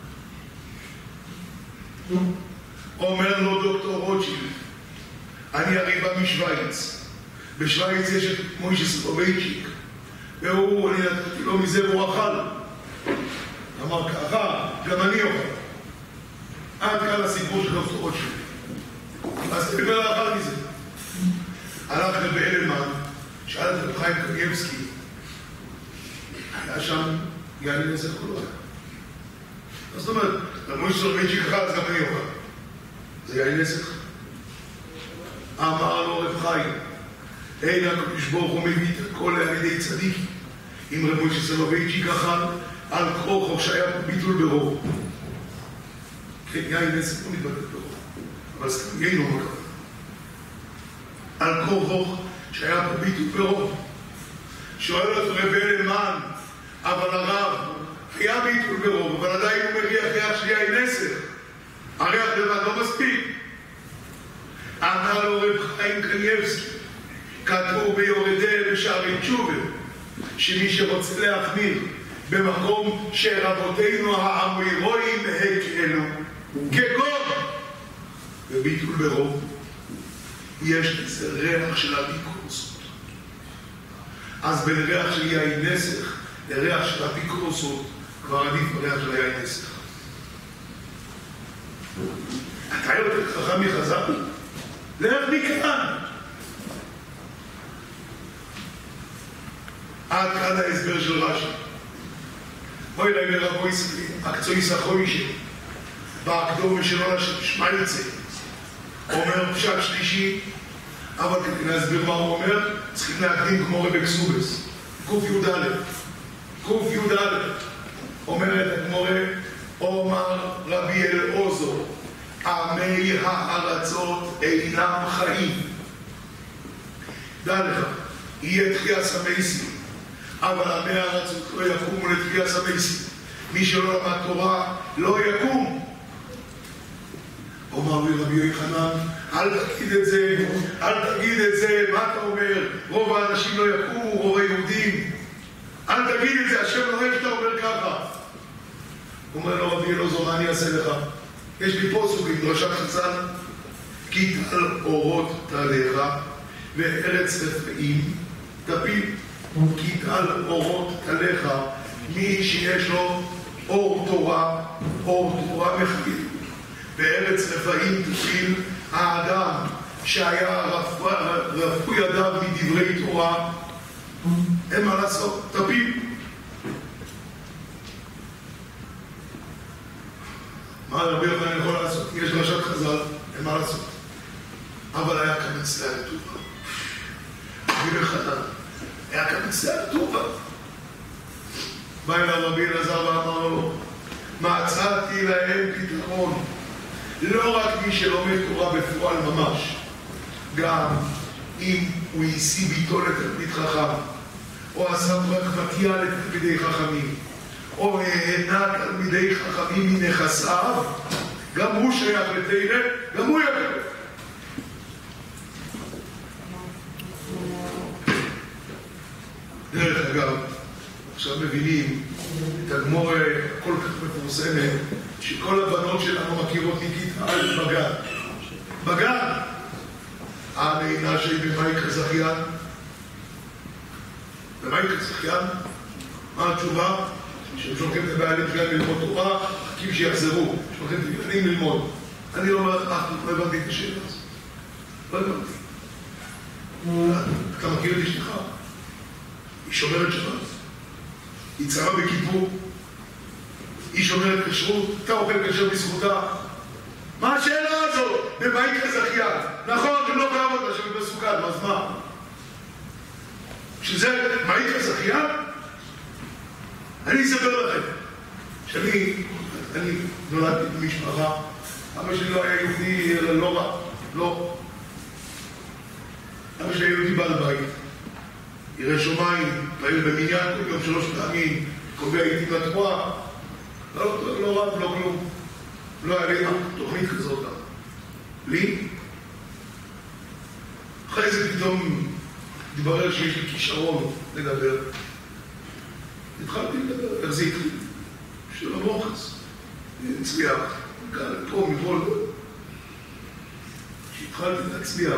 אומר לו דוקטור רוטשילד, אני הרי בא משוויץ. בשוויץ יש את מוישה סלובייצ'יק. והוא, אני נתתי לו מזה והוא אכל. אמר ככה, גם אני אוכל. עד כאן הסיפור של דוקטור רוטשילד. אז סטייפלר אכל מזה. הלך לבאלמן, שאל את חיים קניאבסקי, היה שם יין נסך או לא היה? זאת אומרת, למוישה סלובייצ'יק אכל, אז גם אני אוכל. זה יין נסך? אמר לו רב חיים, אין הקדוש ברוך הוא מביא את הכל על ידי צדיק. אם רב מוישה סלובייצ'יק אכל, על כרוכו שהיה פה ביטול ברוב. כן, יין נסך לא מתבטל ברוב, אבל סתם יין לא מקבל. על כרוכו שהיה פה ביטול ברוב. שואל אותו רב אלמן, אבל הרב היה ביטול ברוב, אבל עדיין הוא מריח ריח של יין נסך. הריח לבד לא מספיק. אמר לו רב חיים קניאבסקי, כתבו ביורדי בשערי תשובה, שמי שרוצה להחמיר במקום שרבותינו האמוירואים הקלו, כגון בביטול ברוב, יש לזה ריח של אפיקורסות. אז בין ריח של יין נסך לריח של אפיקורסות כבר עדיף בריח של יין נסך. אתה יותר חכם מחז"ל? לך מכאן. עד כאן ההסבר של רש"י. בואי אליי לרבו ישראלי, הקצועי סחוי שלי, בהקדומה שלו לשמייצה, אומר פשט שלישי, אבל כדי להסביר מה הוא אומר, צריכים להקדים כמו רבי קסובס, קוף י"א. ק"י אומרת הגמרא, אומר רבי אלעזר, עמי הארצות אינם חיים. דע לך, יהיה תחייס המייסים, אבל עמי הארצות לא יקומו לתחייס המייסים. מי שלא למד תורה לא יקום. אומר לי רבי יוחנן, אל תגיד את זה, אל תגיד את זה, מה אתה אומר? רוב האנשים לא יקומו, רוב היהודים. אל תגיד את זה, השם לא אוהב שאתה אומר ככה. אומר לו רבי אלעזר, מה אני אעשה לך? יש לי פסוק עם דרשת חז"ל, כי טל אורות תעליך וארץ רפאים תפיל. כי טל אורות תעליך, מי שיש לו אור תורה מחיים. בארץ רפאים תפיל, האדם שהיה רפו ידיו מדברי תורה, אין מה לעשות, תפיל. מה רבי יוחנן יכול לעשות? יש דרשת חז"ל, אין מה לעשות. אבל היה כאן אצלה לטובה. רבי יוחנן, היה כאן אצלה לטובה. בא אליו רבי אלעזר ואמר לו, מצאתי להם פתרון. לא רק מי שלומד תורה בפועל ממש, גם אם הוא השיא ביתו לתלמיד חכם, או עשה בתיה לתלמידי חכמים, או הענה תלמידי חכמים מנכסיו, גם הוא שייך לתהילה, גם הוא יקבל. דרך אגב, עכשיו מבינים את הגמרא כל כך מפורסמת, שכל הבנות שלנו מכירות מכיתה א' בגן. בגן! המעינה שהיא במאי כזכיין. במאי כזכיין? מה התשובה? שהם שולחים את הבעלים שלהם ללמוד תורה, מחכים שיחזרו, שולחים את הבעלים ללמוד. אני לא אומר, לא הבנתי את השאלה הזאת. לא הבנתי. אתה מכיר את אשתך? היא שומרת שבת. היא צרה בכיפור. היא שומרת כשרות, אתה אוכל כשר בזכותה. מה השאלה הזאת? במאי כזכיין. נכון, הם לא חייבות לשבת בסוכת, אז מה? שזה מאי כזכיין? אני אספר לכם. שאני נולדתי במשפחה, אבא שלי לא היה יהודי, לא רע, לא. אבא שלי יהודי בעל בית. ירא שמיים, פעיל במניין, כל יום 3 פעמים, קובע איתי לתורה. לא רב, לא כלום. לא היה לי תוכנית כזאת. לי? אחרי זה פתאום התברר שיש לי כישרון לדבר. התחלתי לדבר, איך זה התחיל? של המוחץ. הצליח. כאן, פה, מכל. כשהתחלתי להצליח,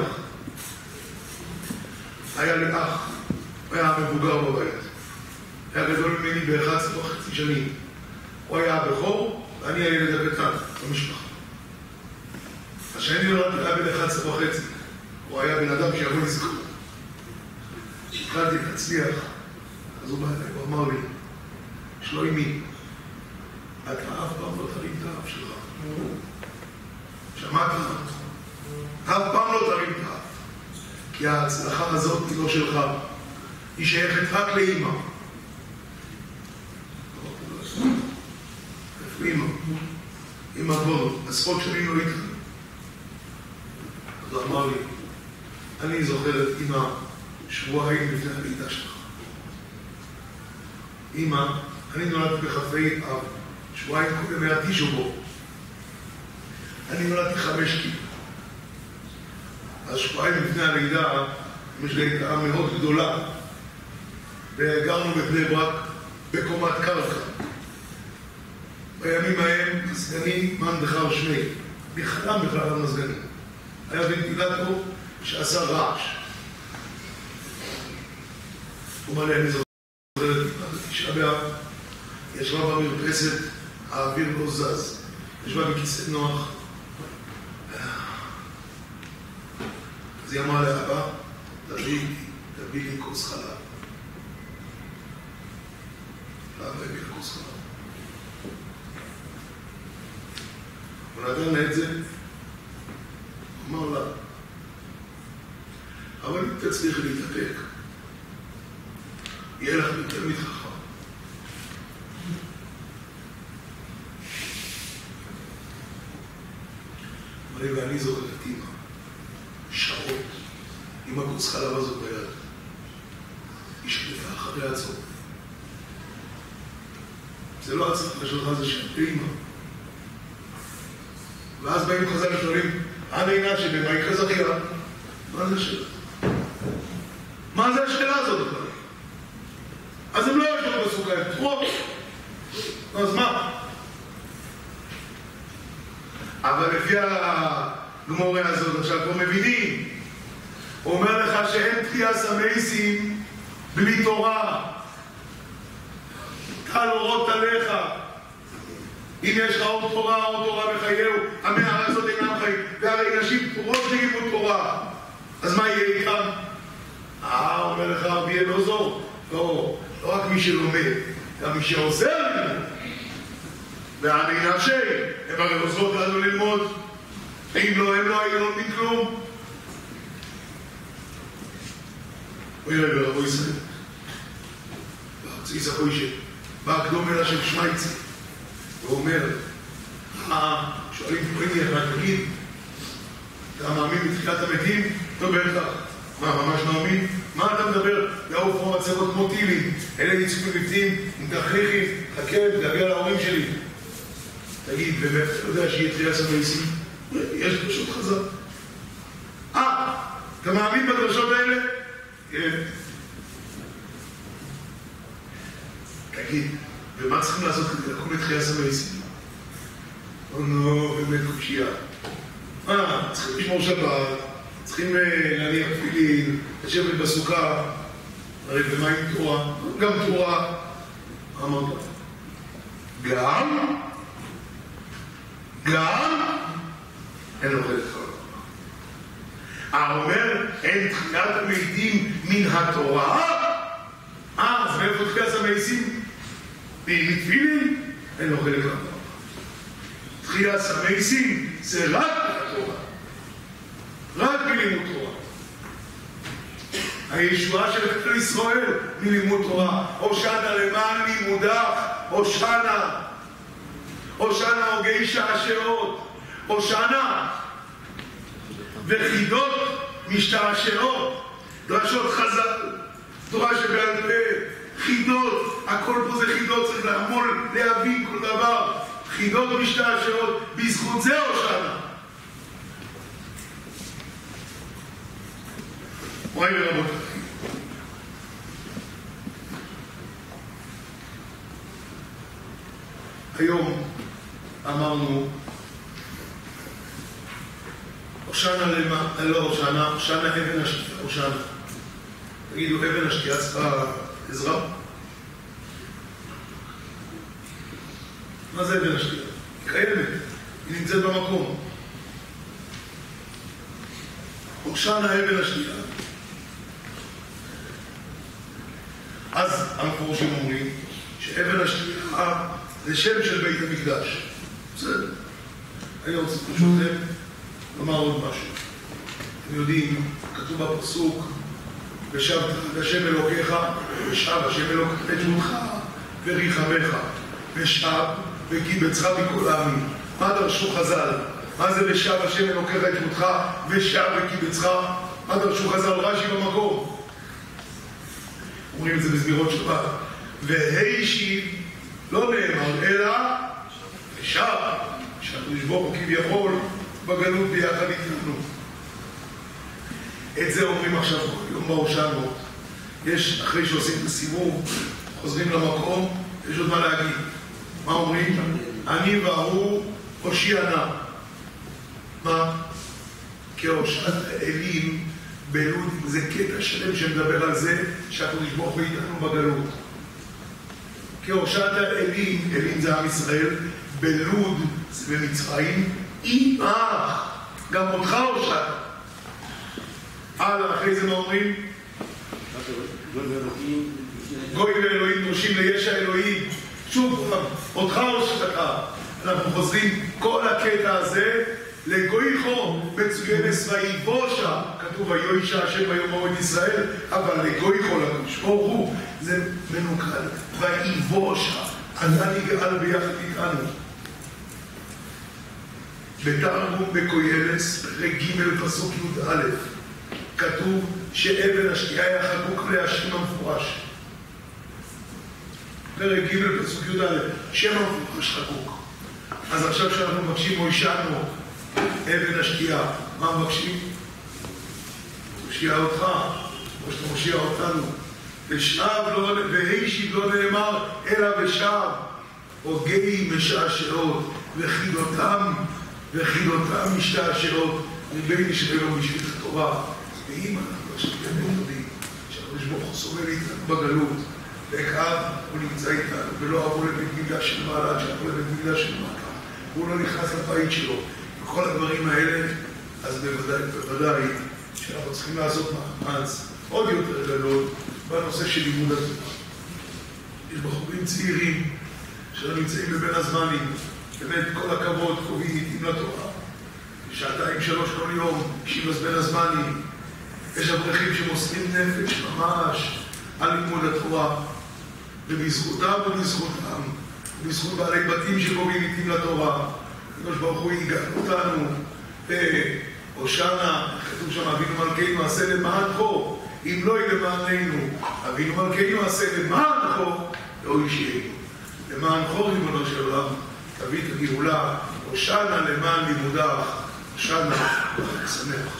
היה לי אח. הוא היה מבוגר בבית. היה גדול ממני ב11.5 שנים. הוא היה הבכור, ואני הילד הקטן במשפחה. השני נולדתי היה בן 11.5. הוא היה בן אדם שיבוא לזכור. כשהתחלתי להצליח, אז הוא בא אליי, הוא אמר לי, שלוימי, אתה אף פעם לא תרים את האף שלך. שמעת? אף פעם לא תרים את האף. כי ההצלחה הזאת היא לא שלך. היא שייכת רק לאמא. איפה אמא? אמא כבר עשרות שנים לא איתך. אז הוא אמר לי, אני זוכר את אמא שבועיים לפני הלידה שלך. אמא, אני נולדתי בחפי אב, שבועיים קודם היה תשובו. אני נולדתי 5 קילו. אז שבועיים לפני הלידה, אמא שלי הייתה מאוד גדולה. וגרנו בבני ברק בקומת קרקע. בימים ההם, הסגנים מנדחר שמי. בכלל המזגנים. היה ונטילטור שעשה רעש. הוא מלא, אני זוכרת, תשעה באב, ישבה במרפסת, האוויר לא זז. ישבה בכיסא נוח. אז היא אמרה לאבא, תביא לי כוס חלב. לאבא הביא לי כוס חלב. הוא נתן לה את זה, אמר לה, אבל אם תצליח להתאפק, יהיה לך תלמיד חכם. עם הכוס חלב הזאת ביד. היא שטפה אחרי הצום. זה לא הצלחה שלך, זה של אימא. ואז באים חז"ל ושואלים, עינה שבמה יקרה זכייה? מה זה השאלה? מה זה השאלה הזאת בכלל? אז הם לא יושבים בסוכה, הם פתחו. אז מה? אבל לפי הגמורה הזאת, עכשיו פה מבינים, הוא אומר לך שאין תחייה סמייסים בלי תורה. קל אורות עליך. אם יש לך אור תורה בחייהו, המערה הזאת אינם חיים. והרי נשים פורות לימוד תורה. אז מה יהיה איתם? אומר לך רבי אלעזר, לא רק מי שלומד, גם מי שעוזר לנו. והמנשה, הם הרי עוזרות לנו ללמוד. אם לא, הם לא היו לומדים כלום. אוי רגע, רבו ישראל. בארצי סחוי בא הקדום אלה של שמייצי. הוא אומר, שואלים פרימי, רק תגיד, אתה מאמין בתחילת המתים? לא בטח. מה, ממש מאמין? מה אתה מדבר? יעוף פה מצבות כמו טילים. אלה יצאו בפנים, מתכריחי, חכה, תגעגע להורים שלי. תגיד, באמת, אתה יודע שיהיה תחייה סמייסים? יש פשוט חזק. אתה מאמין בדרשות האלה? כן. תגיד, ומה צריכים לעשות כדי לקום לתחייה סמייסים? באמת קושייה. צריכים לשמור שבת, צריכים להניח תפילין, לשבת בסוכה, הרי ומה עם תורה? גם תורה. אמרת. גם אין לו חלק חלק. אומר, אין תחיית המתים מן התורה? אז מאיפה תחיית המתים? מתפילין? אין לו חלק חלק. תחיית המתים זה רק התורה. רק בלימוד תורה. הישועה של כלל ישראל מלימוד תורה. הושענא למען לימודך, הושענא הוגי שעשעות, הושענא וחידות משתעשעות, דרשות חז"ל, תורה שבעל פה, חידות, הכל פה זה חידות, צריך לעמול, להבין כל דבר, חידות משתעשעות, בזכות זה הושענא. וואי ורבותיי, היום אמרנו הושענא אבן השתייה, הושענא. תגידו, אבן השתייה צריכה עזרה? מה זה אבן השתייה? היא קיימת, היא נמצאת במקום. הושענא אבן השתייה. אז המפורשים אומרים שאבן השתייה זה שם של בית המקדש. בסדר. אני רוצה פשוטכם לומר עוד משהו. אתם יודעים, כתוב בפסוק, ושבת השם אלוקיך, ושב השם אלוקיך את שמך וריחמך, ושב וקיבצך מכל העמים. מה דרשו חז"ל? מה זה ושב השם אלוקיך את שמך ושב וקיבצך? מה דרשו חז"ל? רש"י במקום. אומרים את זה בזמירות שבת. והשיב לא נאמר, אלא ושב, שהקדוש ברוך הוא כביכול בגלות ביחד איתנו. את זה אומרים עכשיו יום בהושענות. יש, אחרי שעושים את הסיבוב, חוזרים למקום, יש עוד מה להגיד. מה אומרים? אני והוא הושיענה. מה? כהושעת האלים בלוד, זה קטע שלם שמדבר על זה שהקדוש ברוך הוא איתנו בגלות. כהושעת האלים, אלים זה עם ישראל, בלוד זה במצרים, אימך, גם אותך הושעת. אחרי זה מה אומרים? גוי ואלוהים דורשים ליש האלוהים. שוב, אותך הושעת. אנחנו חוזרים כל הקטע הזה לגויכו מצוינס ויבושה. כתוב ויוישע השם ביום ההוא את ישראל, אבל לגויכו לקדוש ברוך הוא זה מנוקד. ויבושה, אתה נגאל ביחד איתנו. בתרגום בקהלת, פרק ג' פסוק י"א. כתוב שאבן השתייה היה חקוק להשם המפורש. פרק ג' פסוק י"ד, שם המפורש חקוק. אז עכשיו שאנחנו מבקשים מוישענו אבן השתייה, מה מבקשים? תושיע אותך, או שאתה מושיע אותנו. והישיב לא נאמר אלא ושב, הוגי משעשעות, וחידותם משתעשעות, מבין שלא בשביל התורה. ואם אנחנו עכשיו באמת יודעים שהקדוש ברוך הוא סובל איתנו בגלות, וכאב הוא נמצא איתנו, ולא עבור לבית מקדש של מעלה, שעבור לבית מקדש של מטה, הוא לא נכנס לבית שלו, וכל הדברים האלה, אז בוודאי שאנחנו צריכים לעשות מאמץ עוד יותר גדול בנושא של לימוד התורה. יש בחורים צעירים שלא נמצאים בבין הזמנים, באמת כל הכבוד, קובעים איתים לתורה, 2-3 כל יום, שיבס בין הזמנים. יש אברכים שמוסרים נפש ממש על לימוד התורה, ובזכותם ובזכות בעלי בתים שקובעים איתים לתורה. הקדוש ברוך הוא יגאל אותנו בהושענא, כתוב שם אבינו מלכנו עשה למענך, אם לא יהיה למעננו, אבינו מלכנו עשה למענך, לא ישיינו. למענך ריבונו של עולם, תביא את הגאולה, הושענא למען לימודך, הושענא בחג שמח.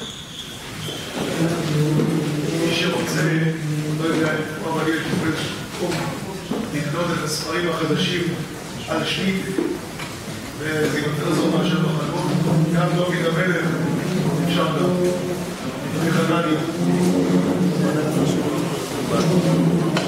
מי שרוצה, לא יודע איפה, אבל יש לקנות את הספרים החדשים על שמי, וזה יותר זו מאשר בחלום, גם דוד המלך, אפשר גם, וחנניה.